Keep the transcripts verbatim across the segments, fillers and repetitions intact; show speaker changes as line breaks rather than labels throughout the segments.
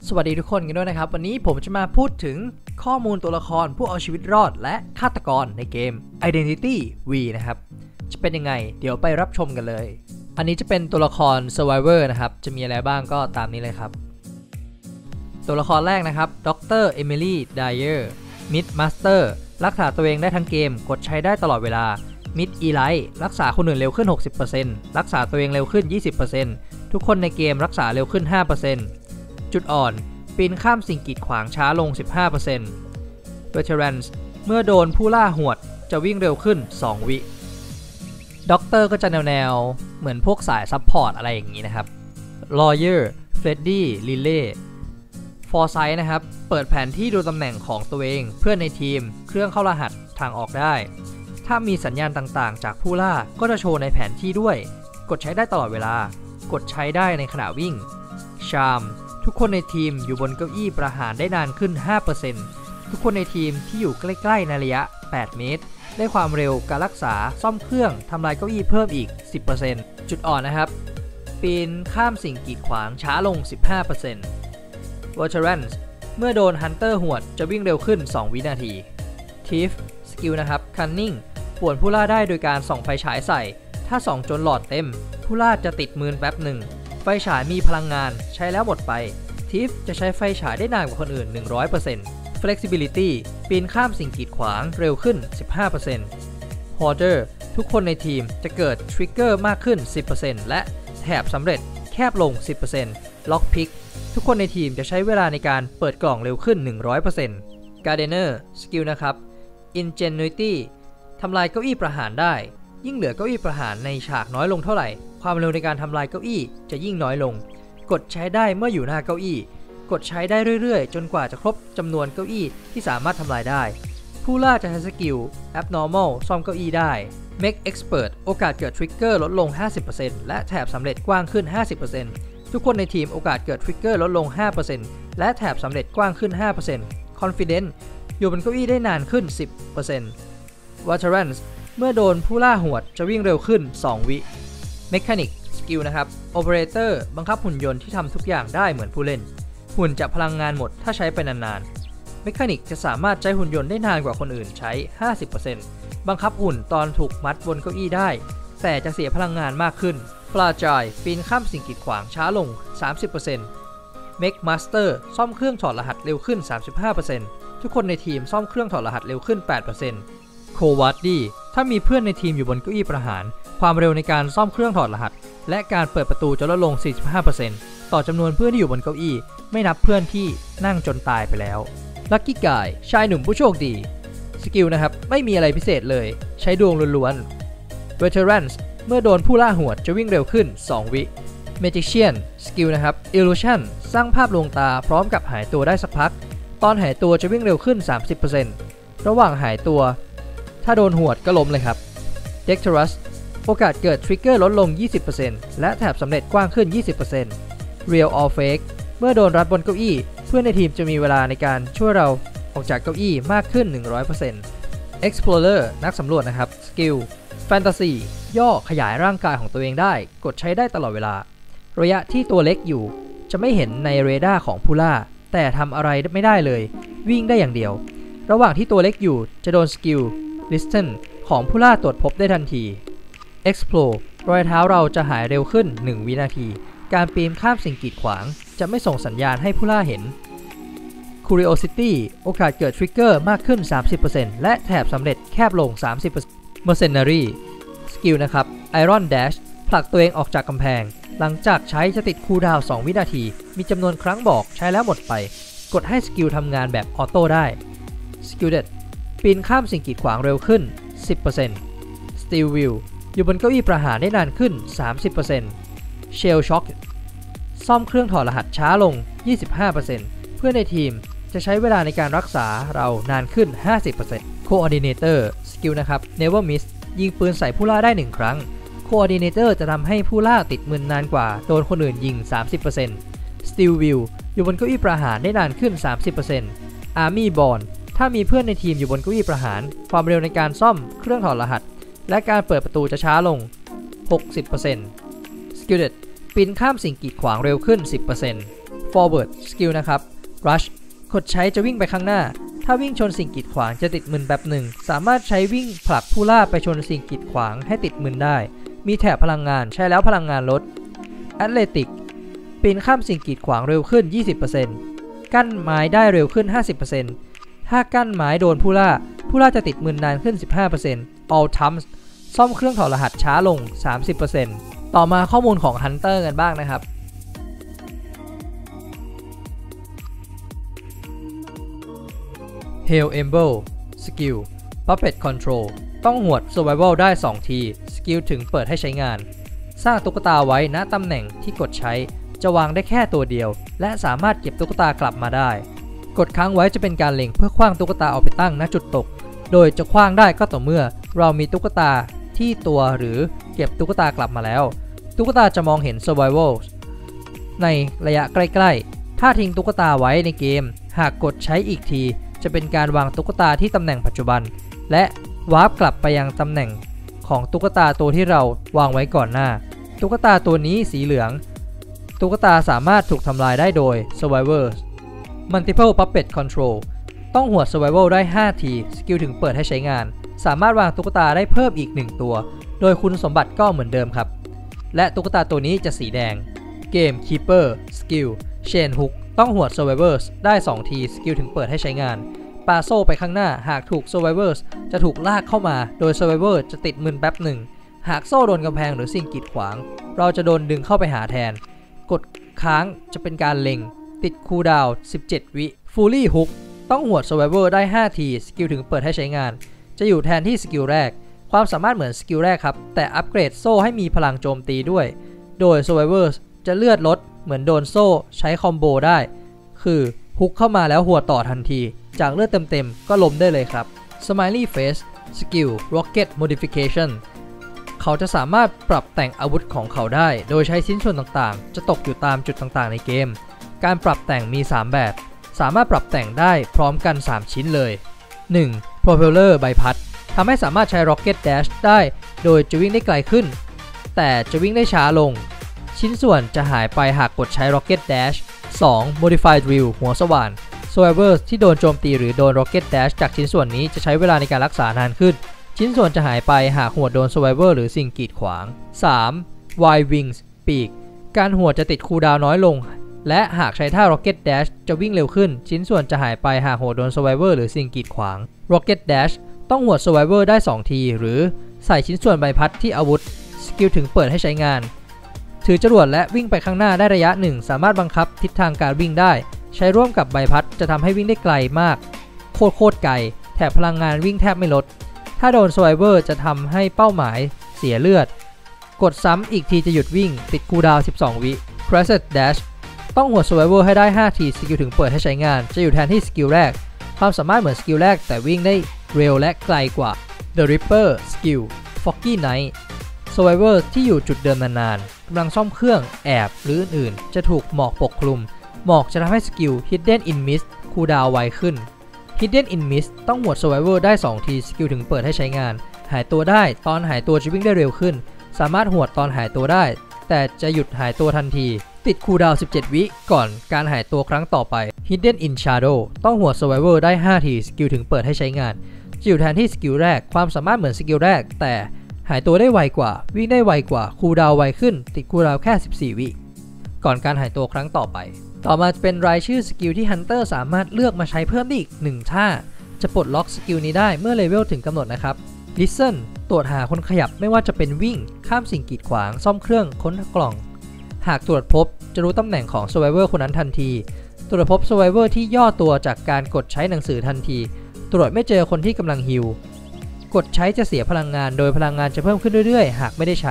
สวัสดีทุกคนกันด้วยนะครับวันนี้ผมจะมาพูดถึงข้อมูลตัวละครผู้เอาชีวิตรอดและฆาตกรในเกม Identity V นะครับจะเป็นยังไงเดี๋ยวไปรับชมกันเลยอันนี้จะเป็นตัวละคร Survivor นะครับจะมีอะไรบ้างก็ตามนี้เลยครับตัวละครแรกนะครับดรเอมิลี่ไดเออร์มิดมาสเตอร์รักษาตัวเองได้ทั้งเกมกดใช้ได้ตลอดเวลามิดอีไลท์รักษาคนอื่นเร็วขึ้น หกสิบเปอร์เซ็นต์ รักษาตัวเองเร็วขึ้น ยี่สิบเปอร์เซ็นต์ ทุกคนในเกมรักษาเร็วขึ้น ห้าเปอร์เซ็นต์ จุดอ่อนปีนข้ามสิ่งกีดขวางช้าลง สิบห้าเปอร์เซ็นต์ Veterans เมื่อโดนผู้ล่าหวดจะวิ่งเร็วขึ้น สอง วิด็อกเตอร์ก็จะแนวๆเหมือนพวกสายซัพพอร์ตอะไรอย่างนี้นะครับ Lawyer เฟรดดี้ลิเล่ Foresight นะครับเปิดแผนที่ดูตำแหน่งของตัวเองเพื่อนในทีมเครื่องเข้ารหัสทางออกได้ถ้ามีสัญญาณต่างๆจากผู้ล่าก็จะโชว์ในแผนที่ด้วยกดใช้ได้ตลอดเวลากดใช้ได้ในขณะวิ่ง Charmทุกคนในทีมอยู่บนเก้าอี้ประหารได้นานขึ้น ห้าเปอร์เซ็นต์ ทุกคนในทีมที่อยู่ใกล้ๆในระยะ แปด เมตรได้ความเร็วการรักษาซ่อมเครื่องทำลายเก้าอี้เพิ่มอีก สิบเปอร์เซ็นต์ จุดอ่อนนะครับปีนข้ามสิ่งกีดขวางช้าลง สิบห้าเปอร์เซ็นต์ Veterans เมื่อโดนฮันเตอร์หวดจะวิ่งเร็วขึ้น สอง วินาที Thief สกิลนะครับ Cunning ป่วนผู้ล่าได้โดยการส่องไฟฉายใส่ถ้าส่องจนหลอดเต็มผู้ล่าจะติดมือแป๊บหนึ่งไฟฉายมีพลังงานใช้แล้วหมดไปทิฟจะใช้ไฟฉายได้นานกว่าคนอื่น หนึ่งร้อยเปอร์เซ็นต์ Flexibility ปีนข้ามสิ่งกีดขวางเร็วขึ้น สิบห้าเปอร์เซ็นต์ Hoarder ทุกคนในทีมจะเกิดทริกเกอร์มากขึ้น สิบเปอร์เซ็นต์ และแถบสำเร็จแคบลง สิบเปอร์เซ็นต์ Lockpick ทุกคนในทีมจะใช้เวลาในการเปิดกล่องเร็วขึ้น หนึ่งร้อยเปอร์เซ็นต์ Gardener สกิลนะครับ Ingenuity ทำลายเก้าอี้ประหารได้ยิ่งเหลือเก้าอี้ประหารในฉากน้อยลงเท่าไหร่ความเร็วในการทำลายเก้าอี้จะยิ่งน้อยลงกดใช้ได้เมื่ออยู่หน้าเก้าอี้กดใช้ได้เรื่อยๆจนกว่าจะครบจำนวนเก้าอี้ที่สามารถทำลายได้ผู้ล่าจะใช้สกิล Abnormal ซ่อมเก้าอี้ได้ Make Expert โอกาสเกิดทริกเกอร์ลดลง ห้าสิบเปอร์เซ็นต์ และแถบสำเร็จกว้างขึ้น ห้าสิบเปอร์เซ็นต์ ทุกคนในทีมโอกาสเกิดทริกเกอร์ลดลง ห้าเปอร์เซ็นต์ และแถบสำเร็จกว้างขึ้น ห้าเปอร์เซ็นต์ Confident อยู่บนเก้าอี้ได้นานขึ้น สิบเปอร์เซ็นต์ Veterans เมื่อโดนผู้ล่าหวดจะวิ่งเร็วขึ้น สอง วิ Mechanic สกิลนะครับ Operator บังคับหุ่นยนต์ที่ทำทุกอย่างได้เหมือนผู้เล่นหุ่นจะพลังงานหมดถ้าใช้ไปนานๆ Mechanic จะสามารถใช้หุ่นยนต์ได้นานกว่าคนอื่นใช้ ห้าสิบเปอร์เซ็นต์ บังคับหุ่นตอนถูกมัดบนเก้าอี้ได้แต่จะเสียพลังงานมากขึ้น Fragile ปีนข้ามสิ่งกีดขวางช้าลง สามสิบเปอร์เซ็นต์ Make Master ซ่อมเครื่องถอดรหัสเร็วขึ้น สามสิบห้าเปอร์เซ็นต์ ทุกคนในทีมซ่อมเครื่องถอดรหัสเร็วขึ้น แปดเปอร์เซ็นต์Cowardly ถ้ามีเพื่อนในทีมอยู่บนเก้าอี้ประหารความเร็วในการซ่อมเครื่องถอดรหัสและการเปิดประตูจะลดลง สี่สิบห้าเปอร์เซ็นต์ ต่อจำนวนเพื่อนที่อยู่บนเก้าอี้ไม่นับเพื่อนที่นั่งจนตายไปแล้ว Lucky Guy ชายหนุ่มผู้โชคดีสกิลนะครับไม่มีอะไรพิเศษเลยใช้ดวงล้วนๆ Veterans เมื่อโดนผู้ล่าหวดจะวิ่งเร็วขึ้น สอง วิ Magician สกิลนะครับ Illusion สร้างภาพลวงตาพร้อมกับหายตัวได้สักพักตอนหายตัวจะวิ่งเร็วขึ้น สามสิบเปอร์เซ็นต์ ระหว่างหายตัวถ้าโดนหวดก็ล้มเลยครับ Dexterous โอกาสเกิดทริกเกอร์ลดลง ยี่สิบเปอร์เซ็นต์ และแถบสำเร็จกว้างขึ้น ยี่สิบเปอร์เซ็นต์ Real or Fake เมื่อโดนรัดบนเก้าอี้เพื่อนในทีมจะมีเวลาในการช่วยเราออกจากเก้าอี้มากขึ้น หนึ่งร้อยเปอร์เซ็นต์ Explorer นักสำรวจนะครับ Skill Fantasy ย่อขยายร่างกายของตัวเองได้กดใช้ได้ตลอดเวลาระยะที่ตัวเล็กอยู่จะไม่เห็นในเรดาร์ของผู้ล่าแต่ทำอะไรไม่ได้เลยวิ่งได้อย่างเดียวระหว่างที่ตัวเล็กอยู่จะโดนสกิลListen ของผู้ล่าตรวจพบได้ทันที Explore รอยเท้าเราจะหายเร็วขึ้น หนึ่ง วินาทีการปีนข้ามสิ่งกีดขวางจะไม่ส่งสัญญาณให้ผู้ล่าเห็น Curiosity โอกาสเกิดทริกเกอร์มากขึ้น สามสิบเปอร์เซ็นต์ และแถบสำเร็จแคบลง สามสิบเปอร์เซ็นต์ Mercenary สกิลนะครับ Iron Dash ผลักตัวเองออกจากกำแพงหลังจากใช้จะติดคูลดาวน์ สอง วินาทีมีจำนวนครั้งบอกใช้แล้วหมดไปกดให้สกิลทำงานแบบออโต้ได้ Skilledปีนข้ามสิ่งกีดขวางเร็วขึ้น สิบเปอร์เซ็นต์ Steel Wheel อยู่บนเก้าอี้ประหารได้นานขึ้น สามสิบเปอร์เซ็นต์ Shell Shock ซ่อมเครื่องถอดรหัสช้าลง ยี่สิบห้าเปอร์เซ็นต์ เพื่อนในทีมจะใช้เวลาในการรักษาเรานานขึ้น ห้าสิบเปอร์เซ็นต์ Coordinator Skill นะครับ Never Miss ยิงปืนใส่ผู้ล่าได้หนึ่งครั้ง Coordinator จะทำให้ผู้ล่าติดมึนนานกว่าโดนคนอื่นยิง สามสิบเปอร์เซ็นต์ Steel Wheel อยู่บนเก้าอี้ประหารได้นานขึ้น สามสิบเปอร์เซ็นต์ Army Bondถ้ามีเพื่อนในทีมอยู่บนเก้าอี้ประหารความเร็วในการซ่อมเครื่องถอดรหัสและการเปิดประตูจะช้าลง หกสิบเปอร์เซ็นต์ Skilled ปีนข้ามสิ่งกีดขวางเร็วขึ้น สิบเปอร์เซ็นต์ forward สกิลนะครับ rush กดใช้จะวิ่งไปข้างหน้าถ้าวิ่งชนสิ่งกีดขวางจะติดมึนแบบหนึ่งสามารถใช้วิ่งผลักผู้ล่าไปชนสิ่งกีดขวางให้ติดมึนได้มีแถบพลังงานใช้แล้วพลังงานลด athletic ปีนข้ามสิ่งกีดขวางเร็วขึ้น ยี่สิบเปอร์เซ็นต์ กั้นไม้ได้เร็วขึ้น ห้าสิบเปอร์เซ็นต์ ถ้ากั้นไม้โดนผู้ล่าผู้ล่าจะติดมึนนานขึ้น สิบห้าเปอร์เซ็นต์ all times ซ่อมเครื่องถอดรหัสช้าลง สามสิบเปอร์เซ็นต์ ต่อมาข้อมูลของ Hunter กันบ้างนะครับ Hell Emblem สกิล Puppet Control ต้องหวด Survival ได้ สอง ทีสกิลถึงเปิดให้ใช้งานสร้างตุ๊กตาไว้ณตำแหน่งที่กดใช้จะวางได้แค่ตัวเดียวและสามารถเก็บตุ๊กตากลับมาได้กดค้างไว้จะเป็นการเล็งเพื่อขว้างตุ๊กตาเอาไปตั้งณจุดตกโดยจะขว้างได้ก็ต่อเมื่อเรามีตุ๊กตาที่ตัวหรือเก็บตุ๊กตากลับมาแล้วตุ๊กตาจะมองเห็น Survival ในระยะใกล้ๆถ้าทิ้งตุ๊กตาไว้ในเกมหากกดใช้อีกทีจะเป็นการวางตุ๊กตาที่ตำแหน่งปัจจุบันและวาร์ปกลับไปยังตำแหน่งของตุ๊กตาตัวที่เราวางไว้ก่อนหน้าตุ๊กตาตัวนี้สีเหลืองตุ๊กตาสามารถถูกทำลายได้โดย Survivors Multiple Puppet Control ต้องหวด Survival ได้ ห้า ทีสกิลถึงเปิดให้ใช้งานสามารถวางตุ๊กตาได้เพิ่มอีกหนึ่งตัวโดยคุณสมบัติก็เหมือนเดิมครับและตุ๊กตาตัวนี้จะสีแดง Game Keeper Skill Chain Hook ต้องหวด Survivors ได้ สอง ทีสกิลถึงเปิดให้ใช้งานปาโซ่ไปข้างหน้าหากถูก Survivors จะถูกลากเข้ามาโดย Survivor จะติดมึนแป๊บหนึ่งหากโซ่โดนกำแพงหรือสิ่งกีดขวางเราจะโดนดึงเข้าไปหาแทนกดค้างจะเป็นการเล็งติดคูลดาวน์สิบเจ็ดวิ Fully Hook ต้องหวด Survivor ได้ ห้า ทีสกิลถึงเปิดให้ใช้งานจะอยู่แทนที่สกิลแรกความสามารถเหมือนสกิลแรกครับแต่อัปเกรดโซ่ให้มีพลังโจมตีด้วยโดย Survivors จะเลือดลดเหมือนโดนโซ่ใช้คอมโบได้คือฮุกเข้ามาแล้วหัวต่อทันทีจากเลือดเต็มๆก็ล้มได้เลยครับ Smiley Face Skill Rocket Modification เขาจะสามารถปรับแต่งอาวุธของเขาได้โดยใช้ชิ้นส่วนต่างๆจะตกอยู่ตามจุดต่างๆในเกมการปรับแต่งมี สาม แบบสามารถปรับแต่งได้พร้อมกัน สาม ชิ้นเลย หนึ่ง Propeller ใบพัดทำให้สามารถใช้ Rocket Dash ได้โดยจะวิ่งได้ไกลขึ้นแต่จะวิ่งได้ช้าลงชิ้นส่วนจะหายไปหากกดใช้ Rocket Dash สอง Modified Drill หัวสว่าน Survivors ที่โดนโจมตีหรือโดน Rocket Dash จากชิ้นส่วนนี้จะใช้เวลาในการรักษานานขึ้นชิ้นส่วนจะหายไปหากหัวโดน Survivor หรือสิ่งกีดขวาง สาม Wide Wings ปีกการหัวจะติดคูลดาวน์น้อยลงและหากใช้ท่า Rocket Dash จะวิ่งเร็วขึ้นชิ้นส่วนจะหายไปหากหัวโดน Survivor หรือสิ่งกีดขวาง Rocket Dash ต้องหัว Survivor ได้ สอง ทีหรือใส่ชิ้นส่วนใบพัดที่อาวุธสกิลถึงเปิดให้ใช้งานถือจรวดและวิ่งไปข้างหน้าได้ระยะหนึ่งสามารถบังคับทิศทางการวิ่งได้ใช้ร่วมกับใบพัดจะทำให้วิ่งได้ไกลมากโคตรโคตรไกลแถบพลังงานวิ่งแทบไม่ลดถ้าโดน Survivor จะทำให้เป้าหมายเสียเลือดกดซ้ำอีกทีจะหยุดวิ่งติดคูลดาวน์สิบสอง วิ Crescent Dash ต้องหัว Survivor ให้ได้ ห้า ทีสกิลถึงเปิดให้ใช้งานจะอยู่แทนที่สกิลแรกความสามารถเหมือนสกิลแรกแต่วิ่งได้เร็วและไกลกว่า The Ripper Skill Foggy Night Survivor ที่อยู่จุดเดิมนานๆกำลังซ่อมเครื่องแอบหรืออื่นๆจะถูกหมอกปกคลุมหมอกจะทำให้สกิล Hidden in Mist คูลดาวน์ไวขึ้น Hidden in Mist ต้องหวด Survivor ได้ สอง ทีสกิลถึงเปิดให้ใช้งานหายตัวได้ตอนหายตัวจะวิ่งได้เร็วขึ้นสามารถหวดตอนหายตัวได้แต่จะหยุดหายตัวทันทีติดคูลดาวน์สิบเจ็ด วิก่อนการหายตัวครั้งต่อไป Hidden in Shadow ต้องหวด Survivor ได้ ห้า ทีสกิลถึงเปิดให้ใช้งานจะอยู่แทนที่สกิลแรกความสามารถเหมือนสกิลแรกแต่หายตัวได้ไวกว่าวิ่งได้ไวกว่าคูลดาวน์ไวขึ้นติดคูลดาวน์แค่สิบสี่ วิก่อนการหายตัวครั้งต่อไปต่อมาจะเป็นรายชื่อสกิลที่ฮันเตอร์สามารถเลือกมาใช้เพิ่มได้อีกหนึ่งท่าจะปลดล็อกสกิลนี้ได้เมื่อเลเวลถึงกำหนดนะครับ Listen ตรวจหาคนขยับไม่ว่าจะเป็นวิ่งข้ามสิ่งกีดขวางซ่อมเครื่องค้นกล่องหากตรวจพบจะรู้ตำแหน่งของ Survivor คนนั้นทันทีตรวจพบ Survivor ที่ย่อตัวจากการกดใช้หนังสือทันทีตรวจไม่เจอคนที่กำลังฮีลกดใช้จะเสียพลังงานโดยพลังงานจะเพิ่มขึ้นเรื่อยๆหากไม่ได้ใช้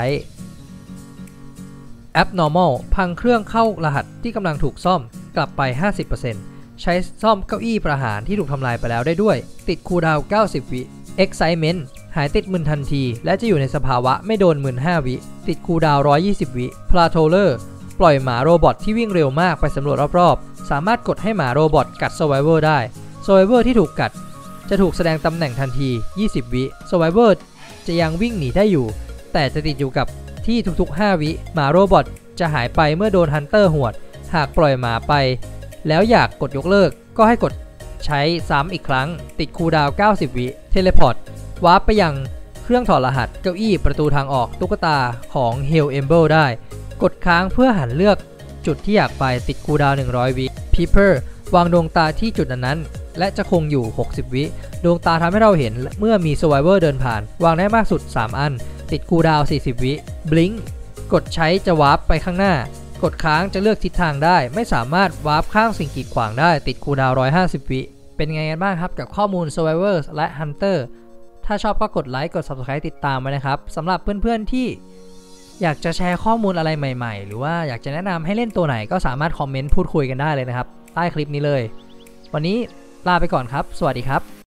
Abnormal พังเครื่องเข้ารหัสที่กำลังถูกซ่อมกลับไป ห้าสิบเปอร์เซ็นต์ ใช้ซ่อมเก้าอี้ประหารที่ถูกทำลายไปแล้วได้ด้วยติดคูลดาวน์เก้าสิบ วิ Excitement หายติดมึนทันทีและจะอยู่ในสภาวะไม่โดนมึนห้า วิติดคูลดาวน์หนึ่งร้อยยี่สิบ วิ Plateauler ปล่อยหมาโรบอทที่วิ่งเร็วมากไปสำรวจรอบๆสามารถกดให้หมาโรบอทกัด Survivor ได้ Survivor ที่ถูกกัดจะถูกแสดงตำแหน่งทันทียี่สิบ วิ Survivor จะยังวิ่งหนีได้อยู่แต่จะติดอยู่กับที่ทุกๆห้า วิหมาโรบอทจะหายไปเมื่อโดนฮันเตอร์หวดหากปล่อยหมาไปแล้วอยากกดยกเลิกก็ให้กดใช้ซ้ำอีกครั้งติดคูลดาวน์เก้าสิบวิเทเลพอร์ตวาร์ปไปยังเครื่องถอดรหัสเก้าอี้ประตูทางออกตุ๊กตาของ Hell Emble ได้กดค้างเพื่อหันเลือกจุดที่อยากไปติดคูลดาวน์หนึ่งร้อยวิ Peeper วางดวงตาที่จุดนั้นๆและจะคงอยู่หกสิบวิดวงตาทำให้เราเห็นเมื่อมี Survivor เดินผ่านวางได้มากสุดสามอันติดคูลดาวน์สี่สิบวิ Blink กดใช้จะวาร์ปไปข้างหน้ากดค้างจะเลือกทิศทางได้ไม่สามารถวาร์ปข้างสิ่งกีดขวางได้ติดคูลดาวน์หนึ่งร้อยห้าสิบวิเป็นไงกันบ้างครับกับข้อมูล Survivor และ Hunter ถ้าชอบก็กดไลค์กด Subscribe ติดตามไว้นะครับสำหรับเพื่อนๆที่อยากจะแชร์ข้อมูลอะไรใหม่ๆหรือว่าอยากจะแนะนำให้เล่นตัวไหนก็สามารถคอมเมนต์พูดคุยกันได้เลยนะครับใต้คลิปนี้เลยวันนี้ลาไปก่อนครับสวัสดีครับ